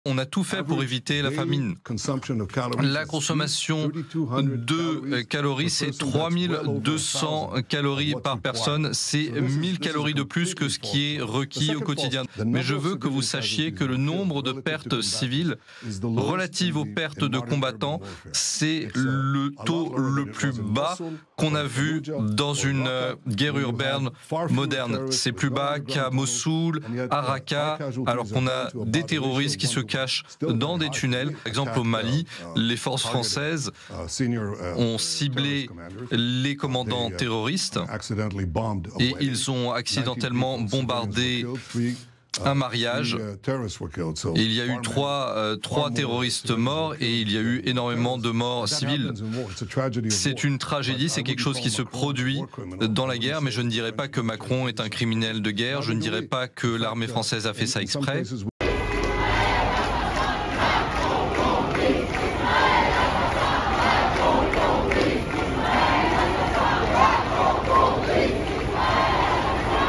On a tout fait pour éviter la famine. La consommation de calories, c'est 3200 calories par personne. C'est 1000 calories de plus que ce qui est requis au quotidien. Mais je veux que vous sachiez que le nombre de pertes civiles relatives aux pertes de combattants, c'est le taux le plus bas qu'on a vu dans une guerre urbaine moderne. C'est plus bas qu'à Mossoul, à Raqqa, alors qu'on a des terroristes qui se cachent dans des tunnels. Par exemple, au Mali, les forces françaises ont ciblé les commandants terroristes et ils ont accidentellement bombardé un mariage. Et il y a eu trois terroristes morts et il y a eu énormément de morts civiles. C'est une tragédie, c'est quelque chose qui se produit dans la guerre, mais je ne dirais pas que Macron est un criminel de guerre, je ne dirais pas que l'armée française a fait ça exprès.